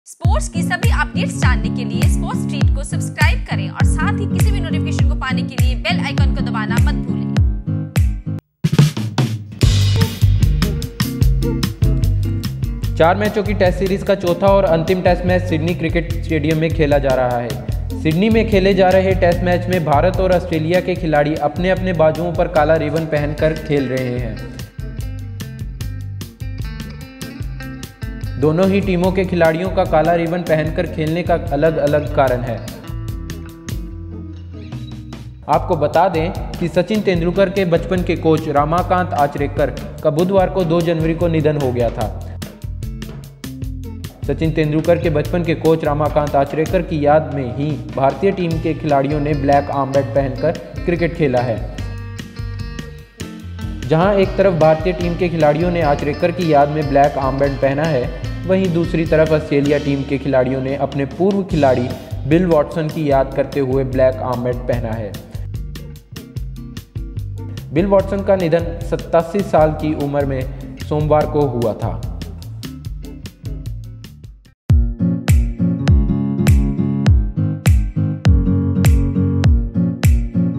Sports की सभी updates जानने के लिए स्पोर्ट्स स्ट्रीट को सब्सक्राइब करें और साथ ही किसी भी नोटिफिकेशन को पाने के लिए बेल आइकन को दबाना मत भूलें। 4 मैचों की टेस्ट सीरीज का चौथा और अंतिम test match Sydney cricket stadium में खेला जा रहा है। सिडनी में खेले जा रहे टेस्ट मैच में भारत और ऑस्ट्रेलिया के खिलाड़ी अपने अपने बाजुओं पर काला रिबन पहनकर खेल रहे हैं। दोनों ही टीमों के खिलाड़ियों का काला रिबन पहनकर खेलने का अलग अलग कारण है। आपको बता दें कि सचिन तेंदुलकर के बचपन के कोच रमाकांत आचरेकर का बुधवार को 2 जनवरी को निधन हो गया था। सचिन तेंदुलकर के बचपन के कोच रमाकांत आचरेकर की याद में ही भारतीय टीम के खिलाड़ियों ने ब्लैक आर्मबैंड पहनकर क्रिकेट खेला है। जहां एक तरफ भारतीय टीम के खिलाड़ियों ने आचरेकर की याद में ब्लैक आर्मबैंड पहना है, वहीं दूसरी तरफ ऑस्ट्रेलिया टीम के खिलाड़ियों ने अपने पूर्व खिलाड़ी बिल वॉटसन की याद करते हुए ब्लैक आर्मबैंड पहना है। बिल वॉटसन का निधन 87 साल की उम्र में सोमवार को हुआ था।